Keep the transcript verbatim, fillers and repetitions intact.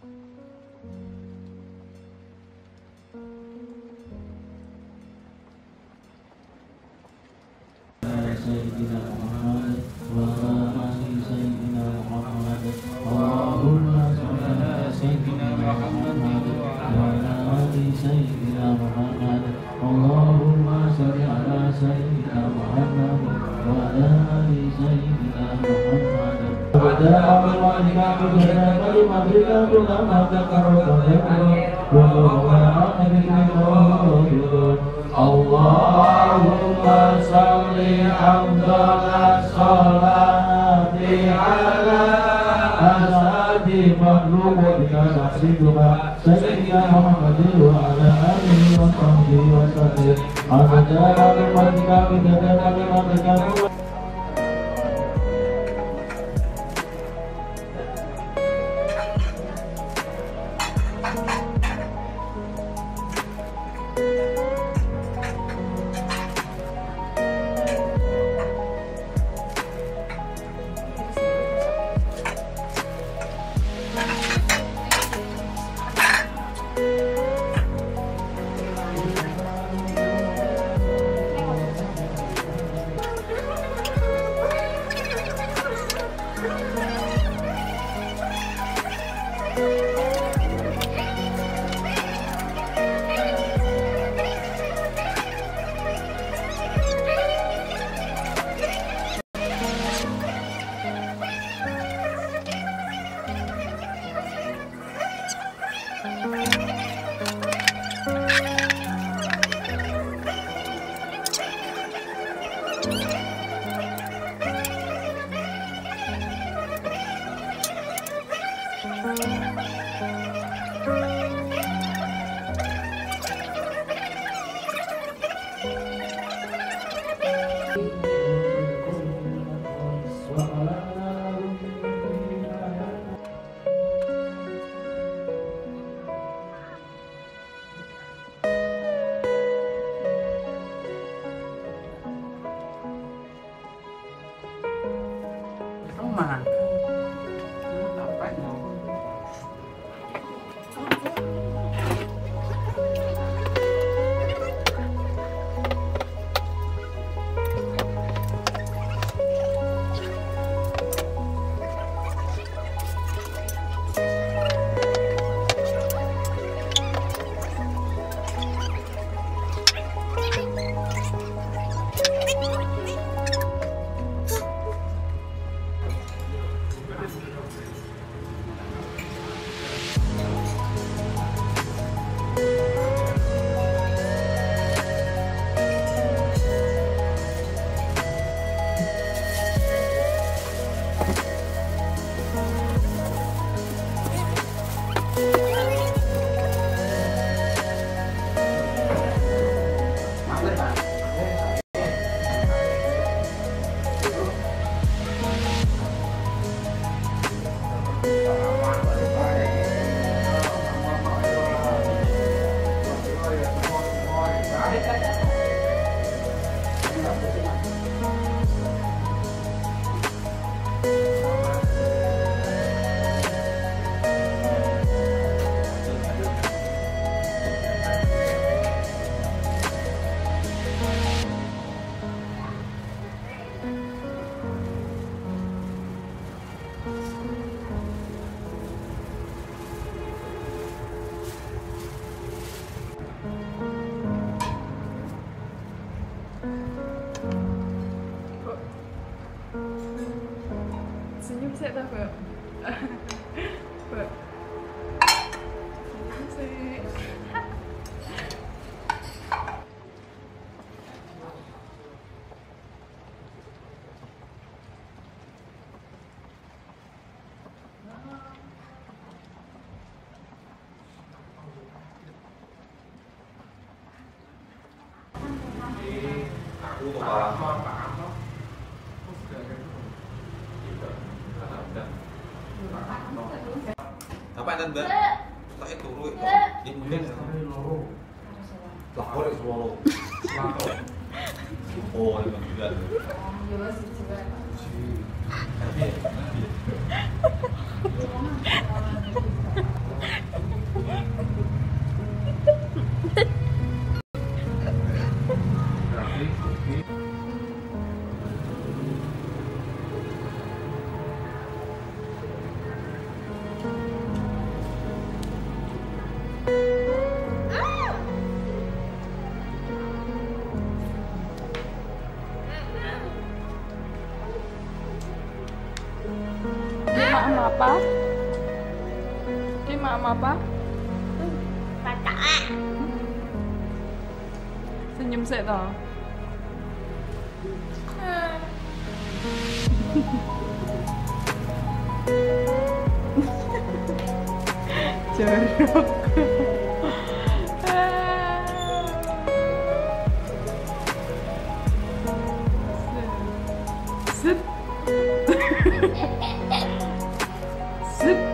Sayyidina Muhammad wa ali Sayyidina Muhammad. Allahumma shalli ala Sayyidina Muhammad wa ala ali Sayyidina Muhammad. Allahumma shalli ala Sayyidina Muhammad wa ala ali Sayyidina Muhammad. Pada awal kita berdoa kalimat kita ulama Allahumma salli afdhalas sholati ala asadi makhluqika sayyidina sayyidina Muhammadin wa ala alihi wa sahbihi wa sallam. Pada awal kita berdoa kalimat kita teman. Senyum saya tak Mbak. Mbak. Senyum saya. Aku kepala apa yang mbak? Tak itu turu itu. Ini mungkin lah boleh swallow. Oh, ini juga. apa? Ki maem apa? Senyum sik toh. Jorok. Zip. Zip.